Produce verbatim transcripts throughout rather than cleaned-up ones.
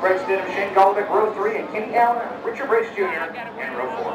Craig Stidham, Shane Golovic, row three, and Kenny Allen, Richard Brace Junior in row four.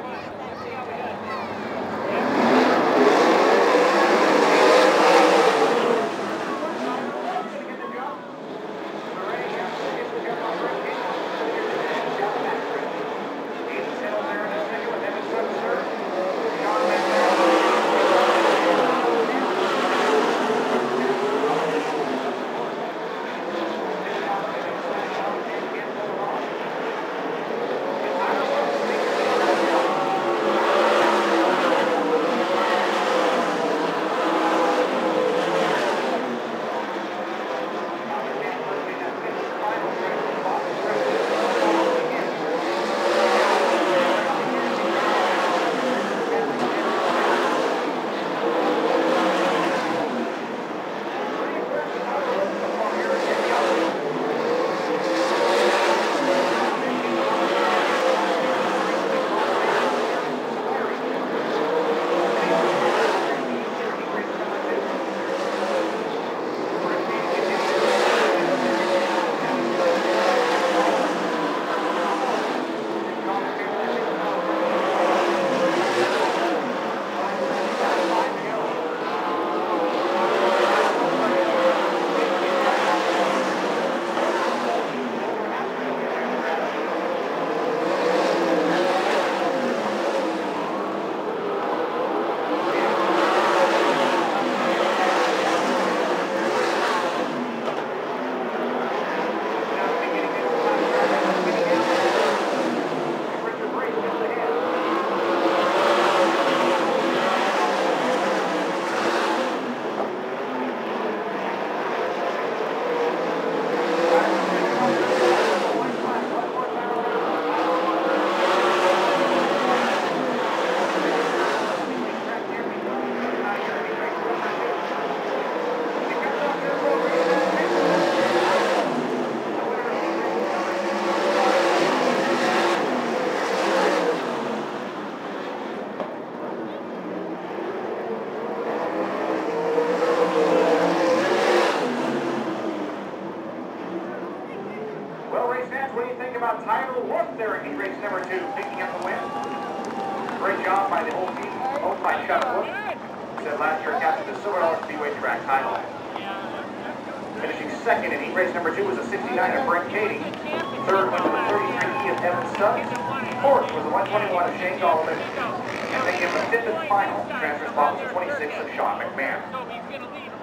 What do you think about Tyler Wolf there in race number two, picking up the win? Great job by the whole team, owned by Chuck Wolf. Said last year captain the Silver Dollar Speedway track title. Finishing second in heat race number two was a sixty-nine of Brent Cady. Third went to the thirty-three E of Evan Stubbs. Fourth was the one twenty-one of Shane Golovic. And making the fifth and final transfer spot was the twenty-six of Sean McMahon.